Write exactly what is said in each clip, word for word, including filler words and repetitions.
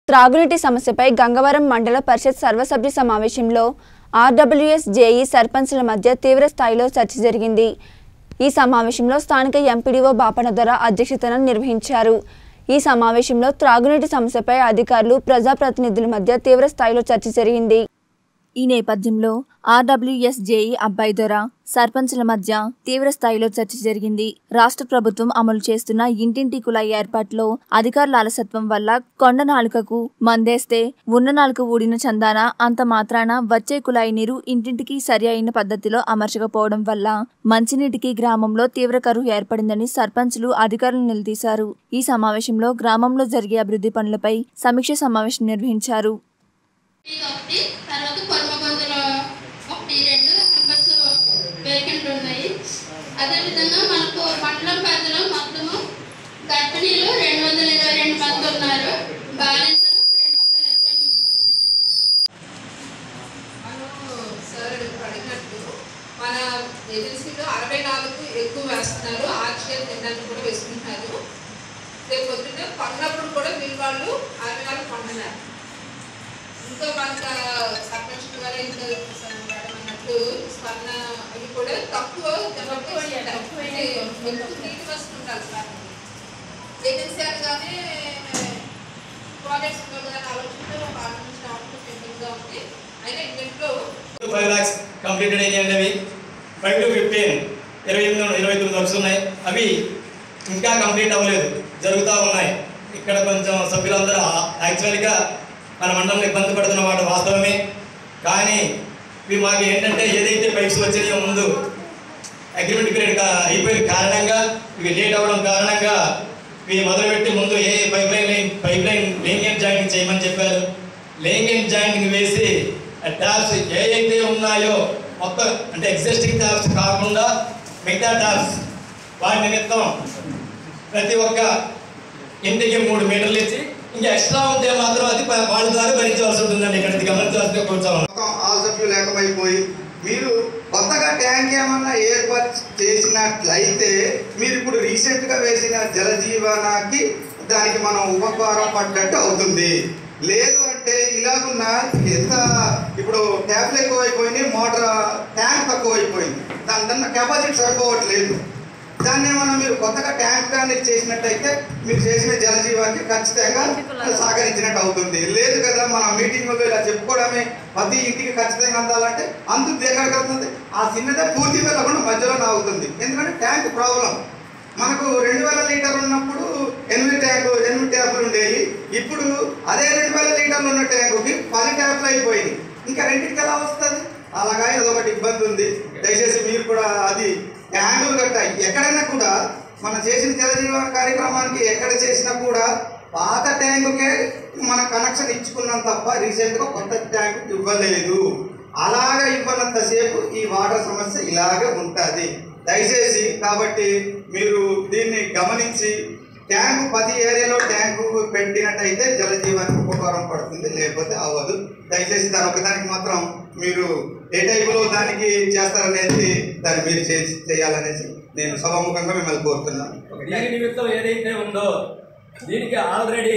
త్రాగునీటి సమస్యపై గంగవరం మండల పరిషత్ సర్వసభ్య సమావేశంలో ఆర్డబ్ల్యూఎస్ జేఈ సర్పంచ్ల మధ్య తీవ్ర స్థాయిలో చర్చ జరిగింది. ఈ సమావేశంలో స్థానిక ఎంపీడీఓ బాపనదొర అధ్యక్షతన నిర్వహించారు. ఈ సమావేశంలో త్రాగునీటి సమస్యపై అధికారులు, ప్రజాప్రతినిధుల మధ్య తీవ్ర స్థాయిలో చర్చ జరిగింది. ఈ నేపథ్యంలో ఆర్డబ్ల్యూఎస్ జేఈ అబ్బాయిదొర, సర్పంచ్ల మధ్య తీవ్ర స్థాయిలో చర్చ జరిగింది. రాష్ట్ర ప్రభుత్వం అమలు చేస్తున్న ఇంటింటి కుళాయి ఏర్పాటులో అధికారుల అలసత్వం వల్ల కొండ నాలుకకు మందేస్తే ఉన్న నాలుక ఊడిన చందాన అంత మాత్రాన వచ్చే కుళాయి నీరు ఇంటింటికి సరి అయిన పద్ధతిలో అమర్చకపోవడం వల్ల మంచినీటికి గ్రామంలో తీవ్ర కరువు ఏర్పడిందని సర్పంచ్లు, అధికారులు నిలదీశారు. ఈ సమావేశంలో గ్రామంలో జరిగే అభివృద్ధి పనులపై సమీక్ష సమావేశం నిర్వహించారు. అదేవిధంగా మనకు మండలం పరిధిలో మొత్తము గర్భిణీలు రెండు వందల ఇరవై రెండు మంది ఉన్నారు. బాలింతలు రెండు వందల ఇరవై సార్ అడిగినట్టు మన ఏజెన్సీలో అరవై నాలుగు ఎక్కువ వేస్తున్నారు. ఆర్చిఎల్ తినడానికి కూడా వేసుకుంటున్నారు. రేపు పొద్దున్న కొన్నప్పుడు కూడా వీళ్ళు వాళ్ళు అరవై నాలుగు కొంటున్నారు. ఇంకా మనకు సర్పంచ్ గారు ఇంకా అన్నట్టు స్పందన అవి కూడా తక్కువ తక్కువ నీటి వస్తు ఉండాలి సార్. ఏజెన్సీ అనగానే ప్రాజెక్ట్స్ కానీ ఆలోచనలో ఒక ఆలోచించిన అవుట్పుట్ సింపుల్గా ఉంది. అయినా ఇంట్లో ఫైవ్ ల్యాక్స్ కంప్లీటెడ్ అయ్యాయండి. అవి ఫైవ్ టు ఫిఫ్టీన్ ఇరవై ఎనిమిది ఇరవై తొమ్మిది లక్షలు ఉన్నాయి. అవి ఇంకా కంప్లీట్ అవ్వలేదు, జరుగుతూ ఉన్నాయి. ఇక్కడ కొంచెం సభ్యులందరూ యాక్చువల్గా మన మండలంలో ఇబ్బంది పడుతున్న వాటి వాస్తవమే. కానీ ఇవి మాకు ఏంటంటే ఏదైతే పైప్స్ వచ్చాయో ముందు అగ్రిమెంట్ పీరియడ్ అయిపోయిన కారణంగా ఇవి లేట్ అవ్వడం కారణంగా ఇవి మొదలుపెట్టి ముందు ఏ pipeline pipeline laying jointing చేయమని చెప్పారు. లేయింగ్ జాయింటింగ్ వేసి ట్యాప్స్ ఏ అయితే ఉన్నాయో మొత్తం అంటే ఎగ్జిస్టింగ్ ట్యాప్స్ కాకుండా మిగతా ట్యాప్స్ వాటి నిమిత్తం ప్రతి ఒక్క ఇంటికి మూడు మీటర్లు ఇచ్చి ఇంకా ఎక్స్ట్రా ఉంటే మాత్రం అది వాళ్ళ ద్వారా భరించవలసి ఉంటుందండి. ఇక్కడ గమనించవలసిన కొంచెం ఆల్సప్యూ లేకపోయి మీరు కొత్తగా ట్యాంక్ ఏమన్నా ఏర్పాటు చేసినట్లయితే మీరు ఇప్పుడు రీసెంట్గా వేసిన జలజీవనానికి దానికి మనం ఉపకారం పడ్డట్టు అవుతుంది. లేదు అంటే ఇలాగున్న ఎంత ఇప్పుడు ట్యాప్లు ఎక్కువైపోయినాయి, మోటార్ ట్యాంక్ తక్కువైపోయింది, దాని దాన్ని కెపాసిటీ సరిపోవట్లేదు. దాన్ని ఏమన్నా మీరు కొత్తగా ట్యాంక్ కానీ చేసినట్టయితే మీరు చేసిన జలజీవానికి ఖచ్చితంగా సహకరించినట్టు అవుతుంది. లేదు కదా మన మీటింగ్లో ఇలా చెప్పుకోవడమే ప్రతి ఇంటికి ఖచ్చితంగా అందాలంటే అందుకు ఎక్కడికి అవుతుంది, ఆ చిన్నదే పూర్తి వెళ్ళకుండా మధ్యలోనే అవుతుంది. ఎందుకంటే ట్యాంక్ ప్రాబ్లం. మనకు రెండు వేల లీటర్ ఉన్నప్పుడు ఎనిమిది ట్యాంకు ఎనిమిది ట్యాపులు ఉండేవి. ఇప్పుడు అదే రెండు వేల లీటర్లు ఉన్న ట్యాంకుకి పది ట్యాపులు అయిపోయింది. ఇంకా రెండింటికి ఎలా వస్తుంది? అలాగా అదొకటి ఇబ్బంది ఉంది. దయచేసి మీరు కూడా అది ట్యాంకులు కట్టాయి ఎక్కడైనా కూడా మనం చేసిన జలజీవన కార్యక్రమానికి ఎక్కడ చేసినా కూడా పాత ట్యాంకుకే మన కనెక్షన్ ఇచ్చుకున్నాం తప్ప రీసెంట్గా కొత్త ట్యాంకు ఇవ్వలేదు. అలాగా ఇవ్వనంతసేపు ఈ వాటర్ సమస్య ఇలాగే ఉంటుంది. దయచేసి కాబట్టి మీరు దీన్ని గమనించి ట్యాంకు ప్రతి ఏరియాలో ట్యాంకు పెట్టినట్టయితే జలజీవానికి ఉపకారం పడుతుంది, లేకపోతే అవ్వదు. దయచేసి దాని ఒకదానికి మాత్రం మీరు ఏ టైపులో దానికి చేస్తారనేది దాన్ని మీరు చేసి చేయాలనేసి నేను సభాముఖంగా మిమ్మల్ని కోరుతున్నాను. దీని నిమిత్తం ఏదైతే ఉందో దీనికి ఆల్రెడీ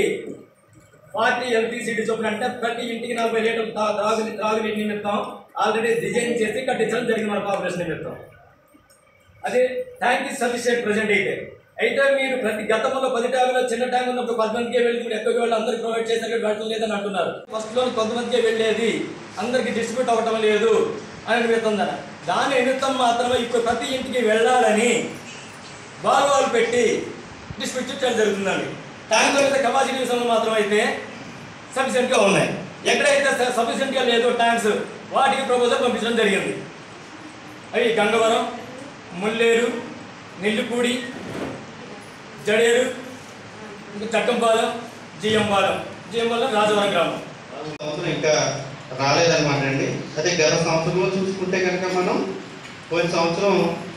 పార్టీ ఎల్టీసీడీ చొప్పున అంటే ప్రతి ఇంటికి నలభై లీటర్లు త్రాగు త్రాగునీటి నిమిత్తం ఆల్రెడీ డిజైన్ చేసి కట్టించడం జరిగింది మన కార్పొరేషన్ నిమిత్తం. అదే ట్యాంక్ ఇస్ సఫిషియెంట్ ప్రజెంట్ అయితే అయితే మీరు ప్రతి గతంలో పది ట్యాంకులో చిన్న ట్యాంక్ ఉన్నప్పుడు కొంతమందికే వెళ్ళి మీరు ఎక్కువ వాళ్ళు అందరికి ప్రొవైడ్ చేసరికి వెళ్ళడం లేదని అంటున్నారు. ఫస్ట్లో కొంతమందికే వెళ్ళేది, అందరికి డిస్ట్రిబ్యూట్ అవ్వటం లేదు అని నిమిత్తం. దాని నిమిత్తం మాత్రమే ఇప్పుడు ప్రతి ఇంటికి వెళ్ళాలని బాల్వాలు పెట్టి డిస్ట్రిబ్యూట్ చేయడం జరుగుతుందండి. ట్యాంకులో అయితే కెపాసిటీ విషయంలో మాత్రం అయితే సఫిషియెంట్గా ఉన్నాయి. ఎక్కడైతే సఫిషియెంట్గా లేదో ట్యాంక్స్ వాటికి ప్రపోజల్ పంపించడం జరిగింది. అవి గంగవరం, ముల్లేరు, నెల్లిపూడి, జడేరు, ఇంకా చట్టంపాలెం, జిఎంపాలెం జిఎంపాలెం రాజవరం గ్రామం. సంవత్సరం ఇంకా రాలేదన్నమాట అండి. అదే గత సంవత్సరంలో చూసుకుంటే కనుక మనం పోయిన సంవత్సరం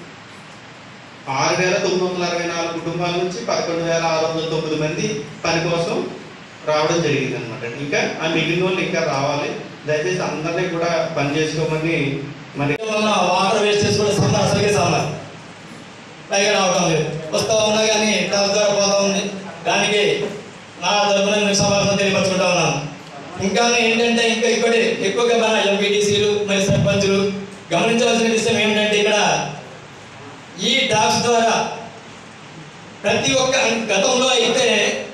ఆరు వేల తొమ్మిది వందల అరవై నాలుగు కుటుంబాల నుంచి పదకొండు వేల ఆరు వందల తొమ్మిది మంది పని కోసం రావడం జరిగింది అనమాట. ఇంకా ఆ మిగిలిన వాళ్ళు ఇంకా రావాలి. దయచేసి అందరినీ కూడా పని చేసుకోమని మరి వాటర్ వేస్టేజ్ కూడా సన్న అసలుకే సన్న పైగా రావడం లేదు, వస్తూ ఉన్నా కానీ ట్రాన్స్ ద్వారా పోతా ఉంది. దానికి నా తరఫున మీకు సమాధానం తెలియపరచుకుంటా ఉన్నాం. ఇంకా ఏంటంటే ఇంకా ఇక్కడ ఎక్కువగా మన ఎంపీటీసీలు మరి సర్పంచులు గమనించవలసిన విషయం ఏమిటంటే ఇక్కడ ఈ డ్రాఫ్ట్స్ ద్వారా ప్రతి ఒక్క గతంలో అయితే